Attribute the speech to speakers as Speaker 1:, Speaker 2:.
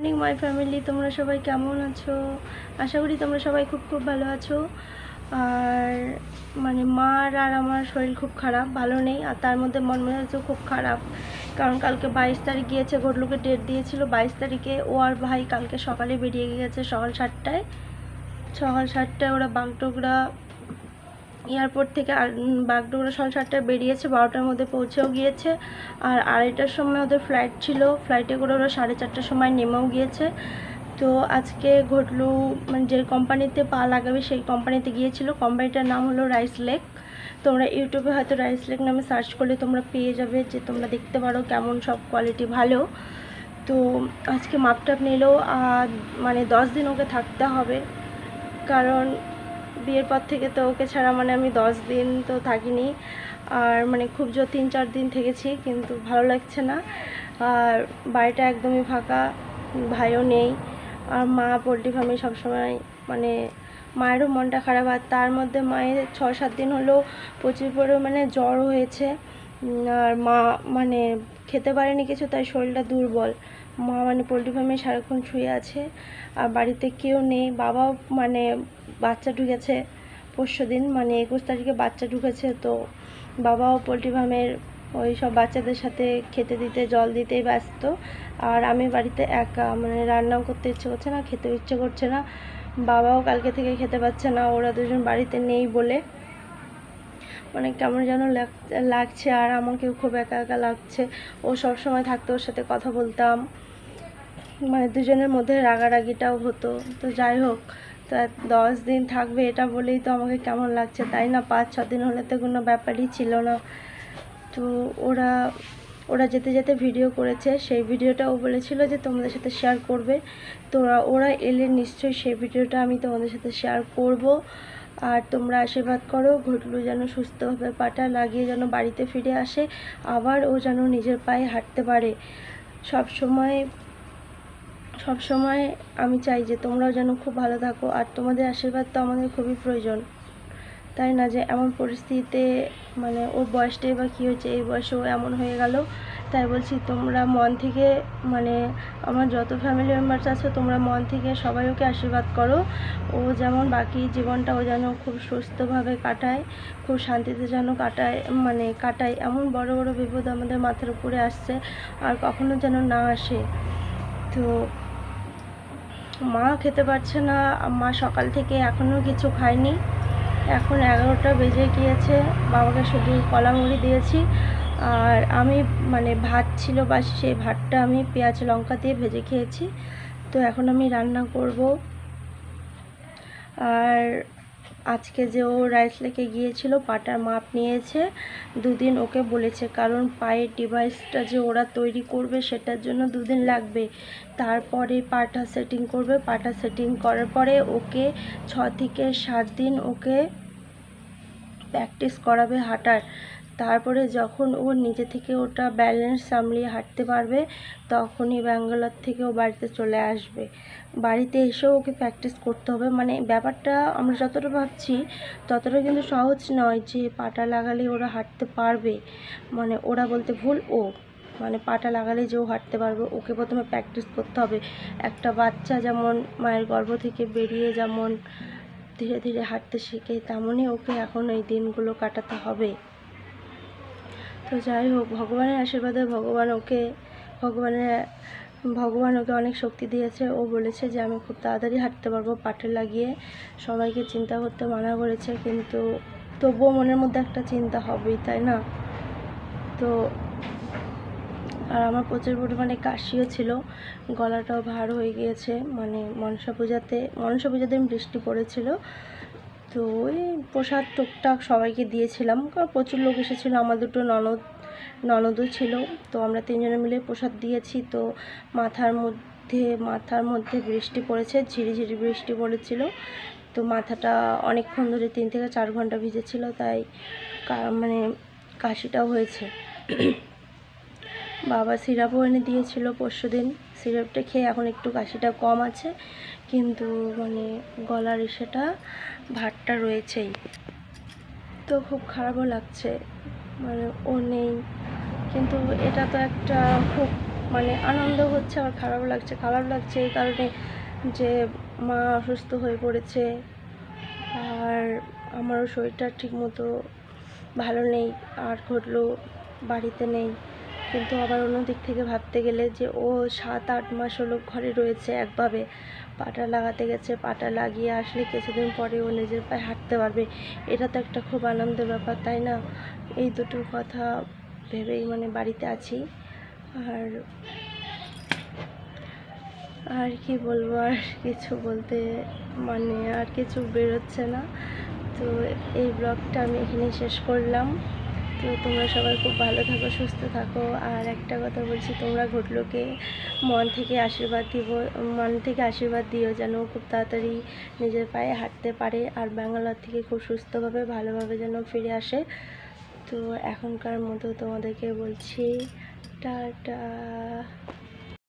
Speaker 1: Morning my family, তোমরা সবাই কেমন আছো? আশা করি তোমরা সবাই খুব খুব ভালো আছো। আর মানে মার আর আমার শরীর খুব খারাপ, ভালো নেই। আর তার মধ্যে মন মেজাজও খুব খারাপ, কারণ কালকে 22 তারিখ গিয়েছে, ঘটলুকে ডেট দিয়েছিল 22 তারিখে। ও আর ভাই কালকে সকালে বেরিয়ে গিয়েছে সকাল 7টায়। ওরা বাগডোগরা এয়ারপোর্ট থেকে বাগডোগরা 7:30টায় বেরিয়েছে, 12টার মধ্যে পৌঁছেও গিয়েছে। আর 2:30টার সময় ওদের ফ্লাইট ছিল, ফ্লাইটে করে ওরা 4:30টার সময় নেমেও গিয়েছে। তো আজকে ঘটলু মানে যে কোম্পানিতে পা লাগাবে সেই কোম্পানিতে গিয়েছিল। কোম্পানিটার নাম হলো রাইস লেক। তোমরা ইউটিউবে হয়তো রাইস লেক নামে সার্চ করলে তোমরা পেয়ে যাবে, যে তোমরা দেখতে পারো কেমন সব কোয়ালিটি ভালো। তো আজকে মাপটাপ নিলেও মানে 10 দিন ওকে থাকতে হবে, কারণ বিয়ের পর থেকে তো ওকে ছাড়া মানে আমি 10 দিন তো থাকিনি। আর মানে খুব জোর 3-4 দিন থেকেছি, কিন্তু ভালো লাগছে না। আর বাড়িটা একদমই ফাঁকা, ভাইও নেই। আর মা পোলট্রি ফার্মে সবসময় মানে মায়েরও মনটা খারাপ। আর তার মধ্যে মায়ের 6-7 দিন হলো প্রচুর পরিমাণে জ্বর হয়েছে। আর মা মানে খেতে পারেনি কিছু, তাই শরীরটা দুর্বল। মা মানে পোলট্রি ফার্মে সারাক্ষণ শুয়ে আছে, আর বাড়িতে কেউ নেই। বাবাও মানে বাচ্চা ঢুকেছে পরশুদিন, মানে 21 তারিখে বাচ্চা ঢুকেছে। তো বাবাও পোলট্রি ফার্মের ওই সব বাচ্চাদের সাথে খেতে দিতে জল দিতেই ব্যস্ত। আর আমি বাড়িতে একা, মানে রান্নাও করতে ইচ্ছে করছে না, খেতেও ইচ্ছে করছে না। বাবাও কালকে থেকে খেতে পাচ্ছে না, ওরা দুজন বাড়িতে নেই বলে। মানে কেমন যেন লাগছে, আর আমাকেও খুব একা একা লাগছে। ও সব সময় থাকতো, ওর সাথে কথা বলতাম, মানে দুজনের মধ্যে রাগারাগিটাও হতো। তো যাই হোক, তো 10 দিন থাকবে এটা বলেই তো আমাকে কেমন লাগছে, তাই না? 5-6 দিন হলে তো কোনো ব্যাপারই ছিল না। তো ওরা যেতে যেতে ভিডিও করেছে, সেই ভিডিওটা ও বলেছিল যে তোমাদের সাথে শেয়ার করবে। তো ওরা এলে নিশ্চয়ই সেই ভিডিওটা আমি তোমাদের সাথে শেয়ার করব। আর তোমরা আশীর্বাদ করো, ঘটলু যেন সুস্থভাবে পাটা লাগিয়ে যেন বাড়িতে ফিরে আসে, আবার ও যেন নিজের পায়ে হাঁটতে পারে। সব সময় আমি চাই যে তোমরাও যেন খুব ভালো থাকো, আর তোমাদের আশীর্বাদ তো আমাদের খুবই প্রয়োজন, তাই না? যে এমন পরিস্থিতিতে মানে ওর বয়সটাই বা কী হয়েছে, এই বয়সেও এমন হয়ে গেল। তাই বলছি তোমরা মন থেকে, মানে আমার যত ফ্যামিলি মেম্বার্স আছে তোমরা মন থেকে সবাই ওকে আশীর্বাদ করো। ও যেমন বাকি জীবনটা ও যেন খুব সুস্থভাবে কাটায়, খুব শান্তিতে যেন কাটায়। এমন বড় বড় বিপদ আমাদের মাথার উপরে আসছে, আর কখনো যেন না আসে। তো মা খেতে পারছে না, মা সকাল থেকে এখনও কিছু খায়নি। এখন 11টা বেজে গিয়েছে, বাবাকে শুধু কলা মুড়ি দিয়েছি। আর আমি মানে ভাত ছিল বাসি, সেই ভাতটা আমি পেঁয়াজ লঙ্কা দিয়ে ভেজে খেয়েছি। তো এখন আমি রান্না করব। আর আজকে যে ও রাইস লেকে গিয়েছিল, পাটার মাপ নিয়েছে, 2 দিন ওকে বলেছে, কারণ পায়ের ডিভাইসটা যে ওরা তৈরি করবে সেটার জন্য 2 দিন লাগবে। তারপরে পাটা সেটিং করবে, পাটা সেটিং করার পরে ওকে 6 থেকে 7 দিন ওকে প্র্যাকটিস করাবে হাঁটার। তারপরে যখন ও নিজে থেকে ওটা ব্যালেন্স সামলিয়ে হাঁটতে পারবে, তখনই ব্যাঙ্গালোর থেকে ও বাড়িতে চলে আসবে। বাড়িতে এসেও ওকে প্র্যাকটিস করতে হবে। মানে ব্যাপারটা আমরা যতটা ভাবছি ততটা কিন্তু সহজ নয় যে পাটা লাগালে ওরা হাঁটতে পারবে। মানে ওরা বলতে ভুল, ও মানে পাটা লাগালে যে ও হাঁটতে পারবে, ওকে প্রথমে প্র্যাকটিস করতে হবে। একটা বাচ্চা যেমন মায়ের গর্ভ থেকে বেরিয়ে যেমন ধীরে ধীরে হাঁটতে শেখে, তেমনই ওকে এখন এই দিনগুলো কাটাতে হবে। তো যাই হোক, ভগবানের আশীর্বাদে ভগবান ওকে অনেক শক্তি দিয়েছে। ও বলেছে যে আমি খুব তাড়াতাড়ি হাঁটতে পারবো পাটে লাগিয়ে। সবাইকে চিন্তা করতে মানা করেছে, কিন্তু তবুও মনের মধ্যে একটা চিন্তা হবেই, তাই না? তো আর আমার প্রচুর পরিমাণে কাশিও ছিল, গলাটাও ভার হয়ে গিয়েছে। মানে মনসা পূজার দিন বৃষ্টি পড়েছিল, তো ওই প্রসাদ টুকটাক সবাইকে দিয়েছিলাম, কারণ প্রচুর লোক এসেছিলো। আমার 2 ননদও ছিল, তো আমরা 3 জনে মিলে প্রসাদ দিয়েছি। তো মাথার মধ্যে বৃষ্টি পড়েছে, ঝিরিঝিরি বৃষ্টি পড়েছিল। তো মাথাটা অনেকক্ষণ ধরে 3 থেকে 4 ঘন্টা ভিজেছিল, তাই মানে কাশিটাও হয়েছে। বাবা সিরাপও এনে দিয়েছিল পরশুদিন, সিরাপটা খেয়ে এখন একটু কাশিটা কম আছে, কিন্তু মানে গলার ভারটা রয়েছেই। তো খুব খারাপও লাগছে, মানে ও নেই। কিন্তু এটা তো একটা খুব মানে আনন্দ হচ্ছে আর খারাপ লাগছে। খারাপ লাগছে এই কারণে যে মা অসুস্থ হয়ে পড়েছে, আর আমারও শরীরটা ঠিকমতো ভালো নেই, আর ঘটলো বাড়িতে নেই। কিন্তু আবার অন্য দিক থেকে ভাবতে গেলে যে ও 7-8 মাস হলো ঘরে রয়েছে একভাবে, পাটা লাগাতে গেছে, পাটা লাগিয়ে আসলে কিছুদিন পরে ও নিজের পায়ে হাঁটতে পারবে, এটা তো একটা খুব আনন্দের ব্যাপার, তাই না? এই দুটো কথা ভেবেই মানে বাড়িতে আছি। আর আর কি বলবো, আর কিছু বলতে মানে আর কিছু বেরোচ্ছে না। তো এই ব্লগটা আমি এখানেই শেষ করলাম। তো তোমরা সবাই খুব ভালো থাকো, সুস্থ থাকো। আর একটা কথা বলছি, তোমরা ঘটলোকে মন থেকে আশীর্বাদ দিও যেন খুব তাড়াতাড়ি নিজের পায়ে হাঁটতে পারে, আর ব্যাঙ্গালোর থেকে খুব সুস্থভাবে ভালোভাবে যেন ফিরে আসে। তো এখনকার মতো তোমাদেরকে বলছি টাটা।